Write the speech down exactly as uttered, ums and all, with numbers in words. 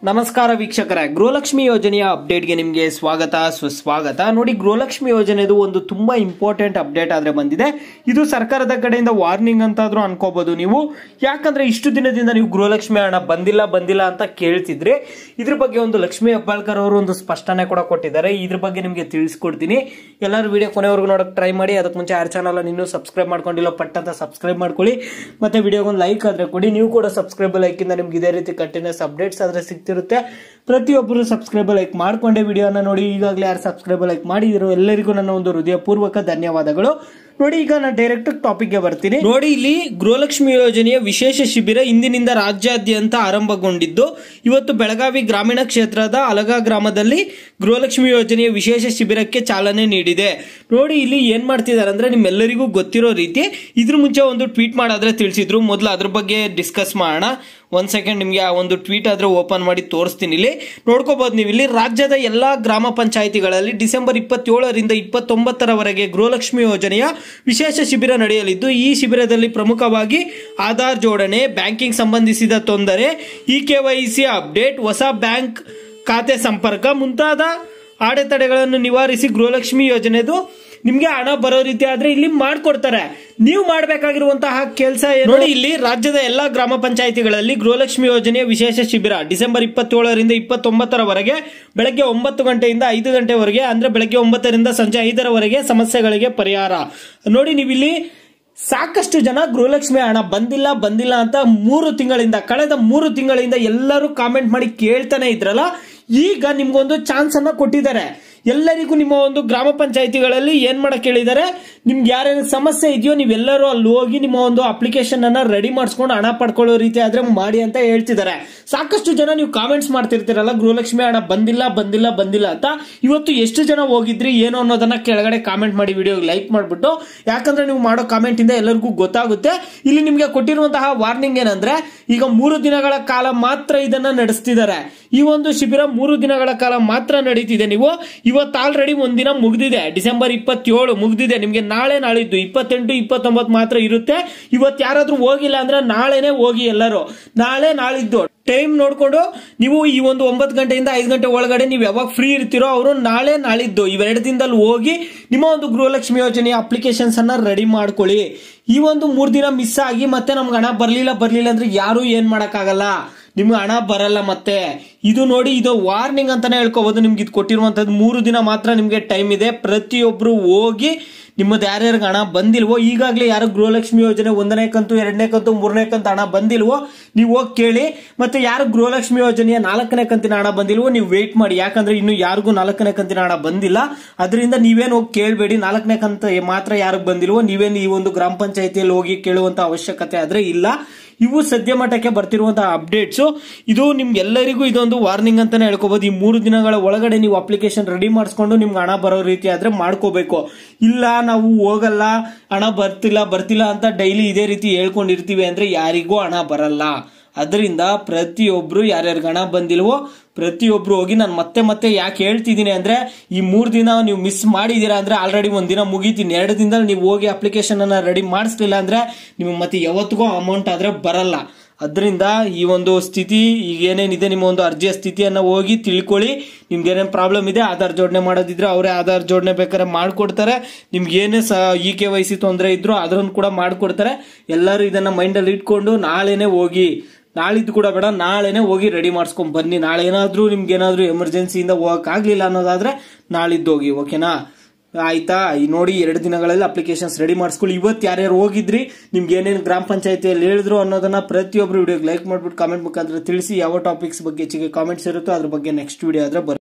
ನಮಸ್ಕಾರ ವೀಕ್ಷಕರೇ, ಗೃಹಲಕ್ಷ್ಮಿ ಯೋಜನೆಯ ಅಪ್ಡೇಟ್ಗೆ ನಿಮಗೆ ಸ್ವಾಗತ ಸುಸ್ವಾಗತ. ನೋಡಿ, ಗೃಹಲಕ್ಷ್ಮಿ ಯೋಜನೆದು ಒಂದು ತುಂಬಾ ಇಂಪಾರ್ಟೆಂಟ್ ಅಪ್ಡೇಟ್ ಆದ್ರೆ ಬಂದಿದೆ. ಇದು ಸರ್ಕಾರದ ಕಡೆಯಿಂದ ವಾರ್ನಿಂಗ್ ಅಂತಾದ್ರೂ ಅನ್ಕೋಬಹುದು ನೀವು. ಯಾಕಂದ್ರೆ ಇಷ್ಟು ದಿನದಿಂದ ನೀವು ಗೃಹಲಕ್ಷ್ಮಿ ಹಣ ಬಂದಿಲ್ಲ ಬಂದಿಲ್ಲ ಅಂತ ಕೇಳ್ತಿದ್ರಿ. ಇದ್ರ ಬಗ್ಗೆ ಒಂದು ಲಕ್ಷ್ಮಿ ಹೆಬ್ಬಾಳ್ಕರ್ ಅವರು ಒಂದು ಸ್ಪಷ್ಟನೆ ಕೂಡ ಕೊಟ್ಟಿದ್ದಾರೆ. ಇದ್ರ ಬಗ್ಗೆ ನಿಮಗೆ ತಿಳಿಸ್ಕೊಡ್ತೀನಿ. ಎಲ್ಲರೂ ವಿಡಿಯೋ ಕೊನೆವರೆಗೂ ನೋಡಕ್ ಟ್ರೈ ಮಾಡಿ. ಅದಕ್ಕೆ ಮುಂಚೆ ಯಾರ ಚಾನಲ್ ಇನ್ನೂ ಸಬ್ಸ್ಕ್ರೈಬ್ ಮಾಡ್ಕೊಂಡಿಲ್ಲ ಪಟ್ ಅಂತ ಸಬ್ಸ್ಕ್ರೈಬ್ ಮಾಡ್ಕೊಳ್ಳಿ. ಮತ್ತೆ ವಿಡಿಯೋಗೆ ಒಂದು ಲೈಕ್ ಆದ್ರೆ ಕೊಡಿ. ನೀವು ಕೂಡ ಸಬ್ಸ್ಕ್ರೈಬ್ ಲೈಕ್ ಇಂದ ನಿಮ್ಗೆ ಇದೇ ರೀತಿ ಕಂಟಿನ್ಯೂಸ್ ಅಪ್ಡೇಟ್ಸ್ ಆದ್ರೆ ಸಿಗ್ತಿರುತ್ತೆ. ಪ್ರತಿಯೊಬ್ಬರು ಸಬ್ಸ್ಕ್ರೈಬ್ ಲೈಕ್ ಮಾಡ್ಕೊಂಡೆ ವಿಡಿಯೋನ ನೋಡಿ. ಈಗಾಗಲೇ ಯಾರು ಸಬ್ಸ್ಕ್ರೈಬ್ ಲೈಕ್ ಮಾಡಿದಿರೋ ಎಲ್ಲರಿಗೂ ನನ್ನ ಒಂದು ಹೃದಯಪೂರ್ವಕ ಧನ್ಯವಾದಗಳು. ನೋಡಿ, ಈಗ ನಾನು ಡೈರೆಕ್ಟ್ ಟಾಪಿಕ್ ಗೆ ಬರ್ತೀನಿ. ನೋಡಿ, ಇಲ್ಲಿ ಗೃಹಲಕ್ಷ್ಮಿ ಯೋಜನೆಯ ವಿಶೇಷ ಶಿಬಿರ ಇಂದಿನಿಂದ ರಾಜ್ಯಾದ್ಯಂತ ಆರಂಭಗೊಂಡಿದ್ದು, ಇವತ್ತು ಬೆಳಗಾವಿ ಗ್ರಾಮೀಣ ಕ್ಷೇತ್ರದ ಅಲಗಾ ಗ್ರಾಮದಲ್ಲಿ ಗೃಹಲಕ್ಷ್ಮಿ ಯೋಜನೆಯ ವಿಶೇಷ ಶಿಬಿರಕ್ಕೆ ಚಾಲನೆ ನೀಡಿದೆ. ನೋಡಿ, ಇಲ್ಲಿ ಏನ್ ಮಾಡ್ತಿದ್ದಾರೆ ಅಂದ್ರೆ ನಿಮ್ಮೆಲ್ಲರಿಗೂ ಗೊತ್ತಿರೋ ರೀತಿ ಇದ್ರ ಮುಂಚೆ ಒಂದು ಟ್ವೀಟ್ ಮಾಡಾದ್ರೆ ತಿಳಿಸಿದ್ರು. ಮೊದಲು ಅದ್ರ ಬಗ್ಗೆ ಡಿಸ್ಕಸ್ ಮಾಡೋಣ. ಒಂದ್ ಸೆಕೆಂಡ್ ನಿಮ್ಗೆ ಆ ಒಂದು ಟ್ವೀಟ್ ಆದ್ರೆ ಓಪನ್ ಮಾಡಿ ತೋರಿಸ್ತೀನಿ. ಇಲ್ಲಿ ನೋಡ್ಕೋಬಹುದು ನೀವು. ಇಲ್ಲಿ ರಾಜ್ಯದ ಎಲ್ಲಾ ಗ್ರಾಮ ಪಂಚಾಯಿತಿಗಳಲ್ಲಿ ಡಿಸೆಂಬರ್ ಇಪ್ಪತ್ತೇಳರಿಂದ ಇಪ್ಪತ್ತೊಂಬತ್ತರವರೆಗೆ ಗೃಹಲಕ್ಷ್ಮಿ ಯೋಜನೆಯ ವಿಶೇಷ ಶಿಬಿರ ನಡೆಯಲಿದ್ದು, ಈ ಶಿಬಿರದಲ್ಲಿ ಪ್ರಮುಖವಾಗಿ ಆಧಾರ್ ಜೋಡಣೆ, ಬ್ಯಾಂಕಿಂಗ್ ಸಂಬಂಧಿಸಿದ ತೊಂದರೆ, ಇ ಕೆವೈಸಿ ಅಪ್ಡೇಟ್, ಹೊಸ ಬ್ಯಾಂಕ್ ಖಾತೆ ಸಂಪರ್ಕ ಮುಂತಾದ ಅಡೆತಡೆಗಳನ್ನು ನಿವಾರಿಸಿ ಗೃಹಲಕ್ಷ್ಮಿ ಯೋಜನೆದು ನಿಮ್ಗೆ ಹಣ ಬರೋ ರೀತಿ ಆದ್ರೆ ಇಲ್ಲಿ ಮಾಡ್ಕೊಡ್ತಾರೆ. ನೀವು ಮಾಡಬೇಕಾಗಿರುವಂತಹ ಕೆಲಸ ನೋಡಿ, ಇಲ್ಲಿ ರಾಜ್ಯದ ಎಲ್ಲಾ ಗ್ರಾಮ ಪಂಚಾಯಿತಿಗಳಲ್ಲಿ ಗೃಹಲಕ್ಷ್ಮಿ ಯೋಜನೆಯ ವಿಶೇಷ ಶಿಬಿರ ಡಿಸೆಂಬರ್ ಇಪ್ಪತ್ತೇಳರಿಂದ ಇಪ್ಪತ್ತೊಂಬತ್ತರವರೆಗೆ ಬೆಳಗ್ಗೆ ಒಂಬತ್ತು ಗಂಟೆಯಿಂದ ಐದು ಗಂಟೆವರೆಗೆ, ಅಂದ್ರೆ ಬೆಳಗ್ಗೆ ಒಂಬತ್ತರಿಂದ ಸಂಜೆ ಐದರವರೆಗೆ ಸಮಸ್ಯೆಗಳಿಗೆ ಪರಿಹಾರ. ನೋಡಿ, ನೀವಿಲ್ಲಿ ಸಾಕಷ್ಟು ಜನ ಗೃಹಲಕ್ಷ್ಮಿ ಹಣ ಬಂದಿಲ್ಲ ಬಂದಿಲ್ಲ ಅಂತ ಮೂರು ತಿಂಗಳಿಂದ ಕಳೆದ ಮೂರು ತಿಂಗಳಿಂದ ಎಲ್ಲರೂ ಕಾಮೆಂಟ್ ಮಾಡಿ ಕೇಳ್ತಾನೆ ಇದ್ರಲ್ಲ. ಈಗ ನಿಮ್ಗೊಂದು ಚಾನ್ಸ್ ಅನ್ನ ಕೊಟ್ಟಿದ್ದಾರೆ. ಎಲ್ಲರಿಗೂ ನಿಮ್ಮ ಒಂದು ಗ್ರಾಮ ಪಂಚಾಯಿತಿಗಳಲ್ಲಿ ಏನ್ ಮಾಡಕ್ ಹೇಳಿದ್ದಾರೆ, ನಿಮ್ಗೆ ಯಾರೇನು ಸಮಸ್ಯೆ ಇದೆಯೋ ನೀವೆಲ್ಲರೂ ಅಲ್ಲಿ ಹೋಗಿ ನಿಮ್ಮ ಒಂದು ಅಪ್ಲಿಕೇಶನ್ ಅನ್ನ ರೆಡಿ ಮಾಡಿಸ್ಕೊಂಡು ಹಣ ಪಡ್ಕೊಳ್ಳೋ ರೀತಿ ಆದ್ರೆ ಮಾಡಿ ಅಂತ ಹೇಳ್ತಿದ್ದಾರೆ. ಸಾಕಷ್ಟು ಜನ ನೀವು ಕಾಮೆಂಟ್ಸ್ ಮಾಡ್ತಿರ್ತೀರಲ್ಲ, ಗೃಹಲಕ್ಷ್ಮಿ ಹಣ ಬಂದಿಲ್ಲ ಬಂದಿಲ್ಲ ಬಂದಿಲ್ಲ ಅಂತ. ಇವತ್ತು ಎಷ್ಟು ಜನ ಹೋಗಿದ್ರಿ ಏನು ಅನ್ನೋದನ್ನ ಕೆಳಗಡೆ ಕಾಮೆಂಟ್ ಮಾಡಿ ವಿಡಿಯೋ ಲೈಕ್ ಮಾಡ್ಬಿಟ್ಟು. ಯಾಕಂದ್ರೆ ನೀವು ಮಾಡೋ ಕಾಮೆಂಟ್ ಇಂದ ಎಲ್ಲರಿಗೂ ಗೊತ್ತಾಗುತ್ತೆ. ಇಲ್ಲಿ ನಿಮ್ಗೆ ಕೊಟ್ಟಿರುವಂತಹ ವಾರ್ನಿಂಗ್ ಏನಂದ್ರೆ, ಈಗ ಮೂರು ದಿನಗಳ ಕಾಲ ಮಾತ್ರ ಇದನ್ನ ನಡೆಸ್ತಿದ್ದಾರೆ. ಈ ಒಂದು ಶಿಬಿರ ಮೂರು ದಿನಗಳ ಕಾಲ ಮಾತ್ರ ನಡೀತಿದೆ. ನೀವು ಇವತ್ತು ಆಲ್ರೆಡಿ ಒಂದಿನ ಮುಗ್ದಿದೆ, ಡಿಸೆಂಬರ್ ಇಪ್ಪತ್ತೇಳು ಮುಗ್ದಿದೆ. ನಿಮ್ಗೆ ನಾಳೆ ನಾಳಿದ್ದು ಇಪ್ಪತ್ತೆಂಟು ಇಪ್ಪತ್ತೊಂಬತ್ತು ಮಾತ್ರ ಇರುತ್ತೆ. ಇವತ್ತು ಯಾರಾದ್ರೂ ಹೋಗಿಲ್ಲ ಅಂದ್ರೆ ನಾಳೆನೆ ಹೋಗಿ. ಎಲ್ಲರೂ ನಾಳೆ ನಾಳಿದ್ದು ಟೈಮ್ ನೋಡ್ಕೊಂಡು ನೀವು ಈ ಒಂದು ಒಂಬತ್ತು ಗಂಟೆಯಿಂದ ಐದು ಗಂಟೆ ಒಳಗಡೆ ನೀವು ಯಾವಾಗ ಫ್ರೀ ಇರ್ತೀರೋ ಅವರು ನಾಳೆ ನಾಳಿದ್ದು ಇವೆರಡು ದಿನದಲ್ಲಿ ಹೋಗಿ ನಿಮ್ಮ ಒಂದು ಗೃಹಲಕ್ಷ್ಮಿ ಯೋಜನೆಯ ಅಪ್ಲಿಕೇಶನ್ಸ್ ಅನ್ನ ರೆಡಿ ಮಾಡ್ಕೊಳ್ಳಿ. ಈ ಒಂದು ಮೂರ್ ದಿನ ಮಿಸ್ ಆಗಿ ಮತ್ತೆ ನಮ್ಗೆ ಹಣ ಬರ್ಲಿಲ್ಲ ಬರ್ಲಿಲ್ಲ ಅಂದ್ರೆ ಯಾರು ಏನ್ ಮಾಡಕ್ಕಾಗಲ್ಲ, ನಿಮ್ಗೆ ಹಣ ಬರಲ್ಲ. ಮತ್ತೆ ಇದು ನೋಡಿ, ಇದು ವಾರ್ನಿಂಗ್ ಅಂತಾನೆ ಹೇಳ್ಕೋಬಹುದು. ನಿಮ್ಗೆ ಇದು ಕೊಟ್ಟಿರುವಂತದ್ದು ಮೂರು ದಿನ ಮಾತ್ರ ನಿಮ್ಗೆ ಟೈಮ್ ಇದೆ. ಪ್ರತಿಯೊಬ್ರು ಹೋಗಿ ನಿಮ್ಮದು ಯಾರ್ಯಾರಿಗೆ ಹಣ ಬಂದಿಲ್ವೋ, ಈಗಾಗಲೇ ಯಾರು ಗೃಹಲಕ್ಷ್ಮಿ ಯೋಜನೆ ಒಂದನೇ ಕಂತು ಎರಡನೇ ಕಂತು ಮೂರನೇ ಕಂತು ಹಣ ಬಂದಿಲ್ವೋ ನೀವು ಹೋಗಿ ಕೇಳಿ. ಮತ್ತೆ ಯಾರು ಗೃಹಲಕ್ಷ್ಮಿ ಯೋಜನೆಯ ನಾಲ್ಕನೇ ಕಂತಿನ ಹಣ ಬಂದಿಲ್ವೋ ನೀವು ವೇಟ್ ಮಾಡಿ. ಯಾಕಂದ್ರೆ ಇನ್ನು ಯಾರಿಗೂ ನಾಲ್ಕನೇ ಕಂತಿನ ಹಣ ಬಂದಿಲ್ಲ. ಅದರಿಂದ ನೀವೇನು ಹೋಗಿ ಕೇಳಬೇಡಿ. ನಾಲ್ಕನೇ ಕಂತು ಮಾತ್ರ ಯಾರಿಗೆ ಬಂದಿಲ್ವೋ ನೀವೇನು ಈ ಒಂದು ಗ್ರಾಮ ಪಂಚಾಯತಿಯಲ್ಲಿ ಹೋಗಿ ಕೇಳುವಂತ ಅವಶ್ಯಕತೆ ಆದ್ರೆ ಇಲ್ಲ. ಇವು ಸದ್ಯ ಮಟ್ಟಕ್ಕೆ ಬರ್ತಿರುವಂತಹ ಅಪ್ಡೇಟ್ಸ್. ಇದು ನಿಮ್ಗೆಲ್ಲರಿಗೂ ಇದೊಂದು ವಾರ್ನಿಂಗ್ ಅಂತಾನೆ ಹೇಳ್ಕೋಬಹುದು. ಈ ಮೂರು ದಿನಗಳ ಒಳಗಡೆ ನೀವು ಅಪ್ಲಿಕೇಶನ್ ರೆಡಿ ಮಾಡಿಸ್ಕೊಂಡು ನಿಮ್ಗೆ ಹಣ ಬರೋ ರೀತಿ ಆದ್ರೆ ಮಾಡ್ಕೋಬೇಕು. ಇಲ್ಲ ನಾವು ಹೋಗಲ್ಲ, ಹಣ ಬರ್ತಿಲ್ಲ ಬರ್ತಿಲ್ಲ ಅಂತ ಡೈಲಿ ಇದೇ ರೀತಿ ಹೇಳ್ಕೊಂಡಿರ್ತೀವಿ ಅಂದ್ರೆ ಯಾರಿಗೂ ಹಣ ಬರಲ್ಲ. ಅದರಿಂದ ಪ್ರತಿಯೊಬ್ರು ಯಾರ್ಯಾರಿಗೆ ಹಣ ಬಂದಿಲ್ವೋ ಪ್ರತಿಯೊಬ್ರು ಹೋಗಿ. ನಾನು ಮತ್ತೆ ಮತ್ತೆ ಯಾಕೆ ಹೇಳ್ತಿದ್ದೀನಿ ಅಂದ್ರೆ, ಈ ಮೂರ್ ದಿನ ನೀವು ಮಿಸ್ ಮಾಡಿದೀರಾ ಅಂದ್ರೆ ಆಲ್ರೆಡಿ ಒಂದ್ ದಿನ ಮುಗೀತೀನಿ. ಎರಡು ದಿನದಲ್ಲಿ ನೀವು ಹೋಗಿ ಅಪ್ಲಿಕೇಶನ್ ಅನ್ನ ರೆಡಿ ಮಾಡಿಸ್ಲಿಲ್ಲ ಅಂದ್ರೆ ನಿಮ್ಗೆ ಮತ್ತೆ ಯಾವತ್ತಿಗೂ ಅಮೌಂಟ್ ಆದ್ರೆ ಬರಲ್ಲ. ಅದರಿಂದ ಈ ಒಂದು ಸ್ಥಿತಿ ಈಗ ಏನೇನಿದೆ ನಿಮ್ಮ ಒಂದು ಅರ್ಜಿಯ ಸ್ಥಿತಿಯನ್ನ ಹೋಗಿ ತಿಳ್ಕೊಳ್ಳಿ. ನಿಮ್ಗೆ ಏನೇನು ಪ್ರಾಬ್ಲಮ್ ಇದೆ, ಆಧಾರ್ ಜೋಡಣೆ ಮಾಡೋದಿದ್ರೆ ಅವರೇ ಆಧಾರ್ ಜೋಡಣೆ ಬೇಕಾದ್ರೆ ಮಾಡ್ಕೊಡ್ತಾರೆ. ನಿಮ್ಗೆ ಏನೇ ಇ ಕೆ ವೈ ಸಿ ತೊಂದರೆ ಇದ್ರು ಅದನ್ನು ಕೂಡ ಮಾಡ್ಕೊಡ್ತಾರೆ. ಎಲ್ಲರೂ ಇದನ್ನ ಮೈಂಡ್ ಅಲ್ಲಿ ಇಟ್ಕೊಂಡು ನಾಳೆನೆ ಹೋಗಿ, ನಾಳಿದ್ದು ಕೂಡ ಬೇಡ ನಾಳೆನೆ ಹೋಗಿ ರೆಡಿ ಮಾಡಿಸ್ಕೊಂಡ್ ಬನ್ನಿ. ನಾಳೆ ಏನಾದ್ರೂ ನಿಮ್ಗೆ ಏನಾದ್ರೂ ಎಮರ್ಜೆನ್ಸಿಯಿಂದ ಹೋಗಕ್ ಆಗ್ಲಿಲ್ಲ ಅನ್ನೋದಾದ್ರೆ ನಾಳಿದ್ದು ಹೋಗಿ, ಓಕೆನಾ? ಆಯ್ತಾ? ಈ ನೋಡಿ, ಎರಡು ದಿನಗಳಲ್ಲಿ ಅಪ್ಲಿಕೇಶನ್ಸ್ ರೆಡಿ ಮಾಡಿಸ್ಕೊಳ್ಳಿ. ಇವತ್ತು ಯಾರ್ಯಾರು ಹೋಗಿದ್ರಿ, ನಿಮ್ಗೆ ಏನೇನು ಗ್ರಾಮ ಪಂಚಾಯತಿಯಲ್ಲಿ ಹೇಳಿದ್ರು ಅನ್ನೋದನ್ನ ಪ್ರತಿಯೊಬ್ರು ವಿಡಿಯೋಗೆ ಲೈಕ್ ಮಾಡ್ಬಿಟ್ಟು ಕಾಮೆಂಟ್ ಮುಖಾಂತರ ತಿಳಿಸಿ. ಯಾವ ಟಾಪಿಕ್ಸ್ ಬಗ್ಗೆ ಹೆಚ್ಚಿಗೆ ಕಾಮೆಂಟ್ಸ್ ಇರುತ್ತೋ ಅದ್ರ ಬಗ್ಗೆ ನೆಕ್ಸ್ಟ್ ವಿಡಿಯೋ ಆದ್ರೆ